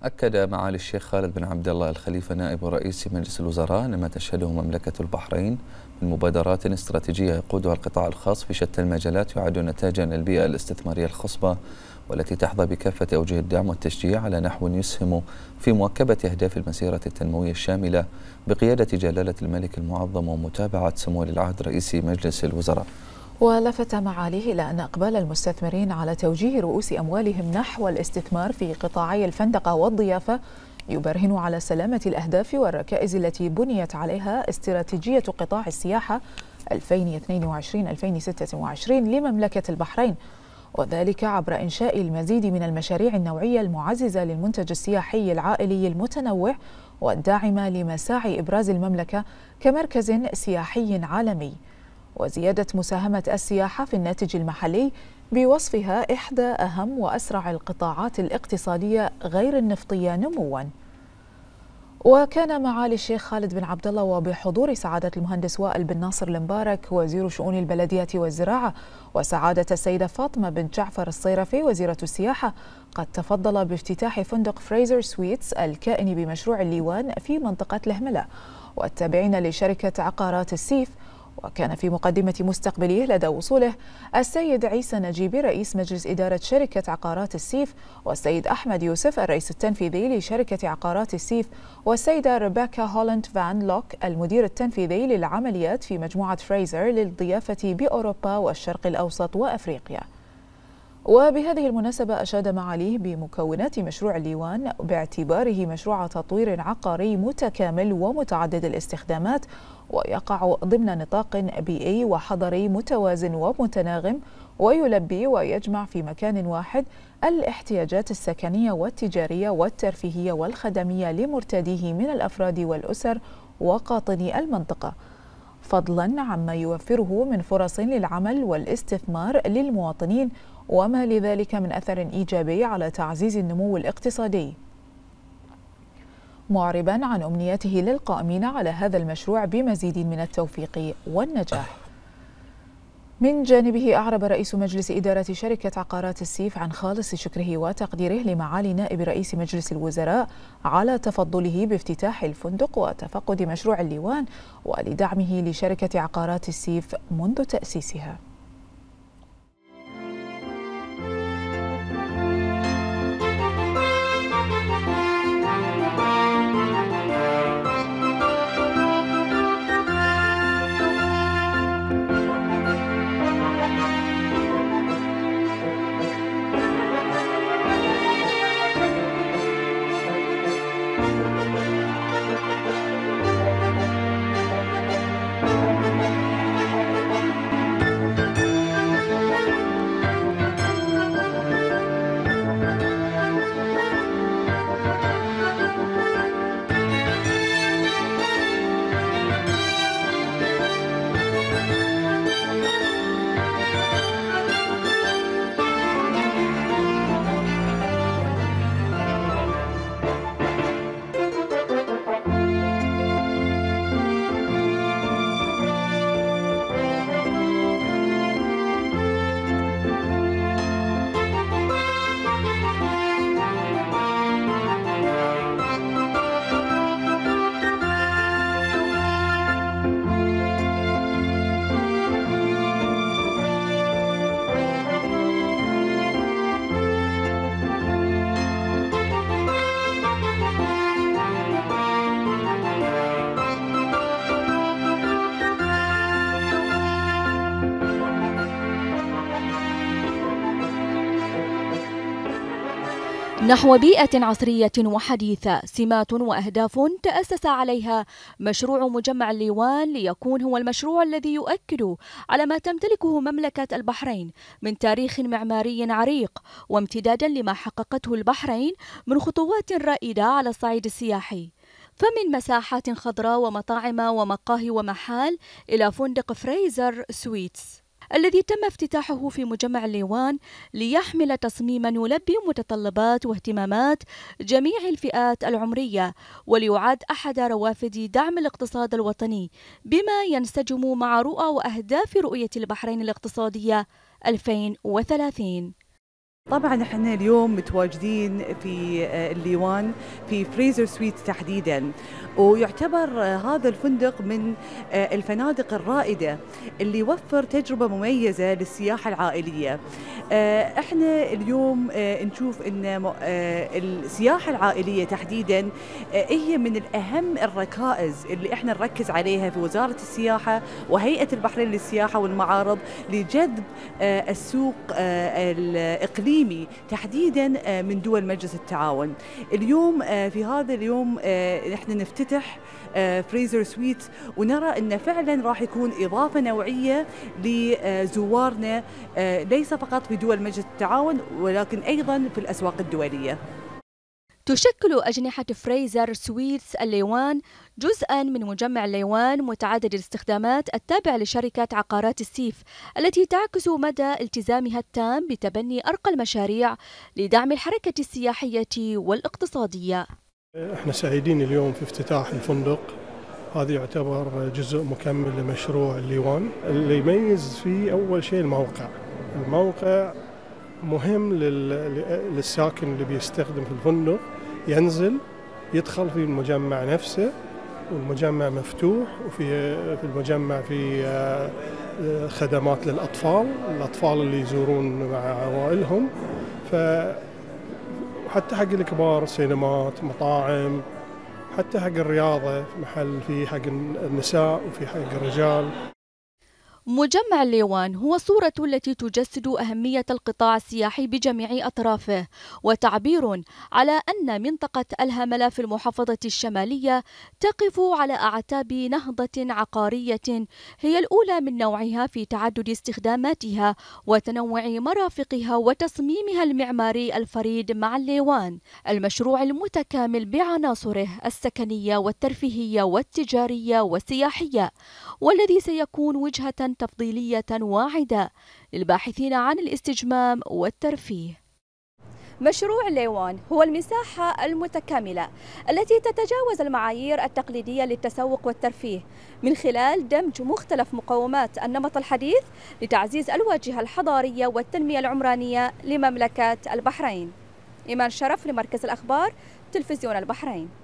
أكد معالي الشيخ خالد بن عبد الله الخليفة نائب رئيس مجلس الوزراء أن ما تشهده مملكة البحرين من مبادرات استراتيجية يقودها القطاع الخاص في شتى المجالات يعد نتاجا للبيئة الاستثمارية الخصبة، والتي تحظى بكافة أوجه الدعم والتشجيع على نحو يسهم في مواكبة أهداف المسيرة التنموية الشاملة بقيادة جلالة الملك المعظم ومتابعة سمو ولي العهد رئيس مجلس الوزراء. ولفت معاليه إلى أن إقبال المستثمرين على توجيه رؤوس أموالهم نحو الاستثمار في قطاعي الفندقة والضيافة يبرهن على سلامة الأهداف والركائز التي بنيت عليها استراتيجية قطاع السياحة 2022-2026 لمملكة البحرين، وذلك عبر إنشاء المزيد من المشاريع النوعية المعززة للمنتج السياحي العائلي المتنوع والداعمة لمساعي إبراز المملكة كمركز سياحي عالمي، وزيادة مساهمة السياحة في الناتج المحلي بوصفها إحدى أهم وأسرع القطاعات الاقتصادية غير النفطية نمواً. وكان معالي الشيخ خالد بن عبد الله وبحضور سعادة المهندس وائل بن ناصر المبارك وزير شؤون البلديات والزراعة وسعادة السيدة فاطمة بنت جعفر الصيرفي وزيرة السياحة قد تفضل بافتتاح فندق فريزر سويتس الكائن بمشروع الليوان في منطقة الهملة والتابعين لشركة عقارات السيف. وكان في مقدمة مستقبليه لدى وصوله السيد عيسى نجيبي رئيس مجلس إدارة شركة عقارات السيف، والسيد أحمد يوسف الرئيس التنفيذي لشركة عقارات السيف، والسيدة ريبيكا هولند فان لوك المدير التنفيذي للعمليات في مجموعة فريزر للضيافة بأوروبا والشرق الأوسط وأفريقيا. وبهذه المناسبة أشاد معاليه بمكونات مشروع الليوان باعتباره مشروع تطوير عقاري متكامل ومتعدد الاستخدامات، ويقع ضمن نطاق بيئي وحضري متوازن ومتناغم، ويلبي ويجمع في مكان واحد الاحتياجات السكنية والتجارية والترفيهية والخدمية لمرتاديه من الأفراد والأسر وقاطني المنطقة، فضلا عما يوفره من فرص للعمل والاستثمار للمواطنين، وما لذلك من أثر إيجابي على تعزيز النمو الاقتصادي، معربا عن أمنيته للقائمين على هذا المشروع بمزيد من التوفيق والنجاح. من جانبه أعرب رئيس مجلس إدارة شركة عقارات السيف عن خالص شكره وتقديره لمعالي نائب رئيس مجلس الوزراء على تفضله بافتتاح الفندق وتفقد مشروع الليوان ولدعمه لشركة عقارات السيف منذ تأسيسها. نحو بيئة عصرية وحديثة، سمات وأهداف تأسس عليها مشروع مجمع الليوان ليكون هو المشروع الذي يؤكد على ما تمتلكه مملكة البحرين من تاريخ معماري عريق، وامتدادا لما حققته البحرين من خطوات رائدة على الصعيد السياحي، فمن مساحات خضراء ومطاعم ومقاهي ومحال إلى فندق فريزر سويتس الذي تم افتتاحه في مجمع الليوان ليحمل تصميما يلبي متطلبات واهتمامات جميع الفئات العمرية، وليعد أحد روافد دعم الاقتصاد الوطني بما ينسجم مع رؤى وأهداف رؤية البحرين الاقتصادية 2030. طبعا احنا اليوم متواجدين في الليوان في فريزر سويت تحديدا، ويعتبر هذا الفندق من الفنادق الرائدة اللي يوفر تجربة مميزة للسياحة العائلية. احنا اليوم نشوف ان السياحة العائلية تحديدا هي من الأهم الركائز اللي احنا نركز عليها في وزارة السياحة وهيئة البحرين للسياحة والمعارض لجذب السوق الإقليمي تحديدا من دول مجلس التعاون. اليوم في هذا اليوم نحن نفتتح فريزر سويت، ونرى أن فعلا راح يكون إضافة نوعية لزوارنا ليس فقط في دول مجلس التعاون ولكن أيضا في الأسواق الدولية. تشكل أجنحة فريزر سويتس الليوان جزءاً من مجمع الليوان متعدد الاستخدامات التابع لشركة عقارات السيف، التي تعكس مدى التزامها التام بتبني أرقى المشاريع لدعم الحركة السياحية والاقتصادية. احنا سعيدين اليوم في افتتاح الفندق، هذا يعتبر جزء مكمل لمشروع الليوان. اللي يميز فيه أول شيء الموقع مهم للساكن اللي بيستخدم في الفندق، ينزل يدخل في المجمع نفسه، والمجمع مفتوح، وفي المجمع في خدمات الأطفال اللي يزورون مع عوائلهم، حتى حق الكبار سينمات، مطاعم، حتى حق الرياضة محل فيه حق النساء وفي حق الرجال. مجمع الليوان هو صورة التي تجسد أهمية القطاع السياحي بجميع أطرافه، وتعبير على أن منطقة الهملة في المحافظة الشمالية تقف على أعتاب نهضة عقارية هي الأولى من نوعها في تعدد استخداماتها وتنوع مرافقها وتصميمها المعماري الفريد مع الليوان، المشروع المتكامل بعناصره السكنية والترفيهية والتجارية والسياحية، والذي سيكون وجهة تفضيلية واعدة للباحثين عن الاستجمام والترفيه. مشروع الليوان هو المساحة المتكاملة التي تتجاوز المعايير التقليدية للتسوق والترفيه من خلال دمج مختلف مقومات النمط الحديث لتعزيز الواجهة الحضارية والتنمية العمرانية لمملكة البحرين. إيمان شرف لمركز الأخبار تلفزيون البحرين.